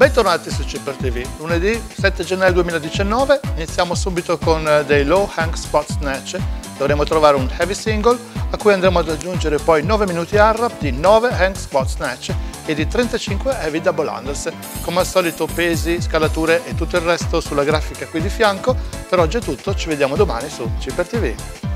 Bentornati su Super TV. Lunedì 7 gennaio 2019 iniziamo subito con dei low hang squat snatch. Dovremo trovare un heavy single a cui andremo ad aggiungere poi 9 minuti ARAP di 9 hang squat snatch e di 35 heavy double unders. Come al solito pesi, scalature e tutto il resto sulla grafica qui di fianco. Per oggi è tutto, ci vediamo domani su Super TV.